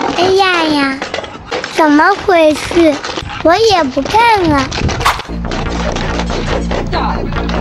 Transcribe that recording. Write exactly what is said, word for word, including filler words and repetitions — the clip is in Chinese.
哎呀呀，怎么回事？我也不看了。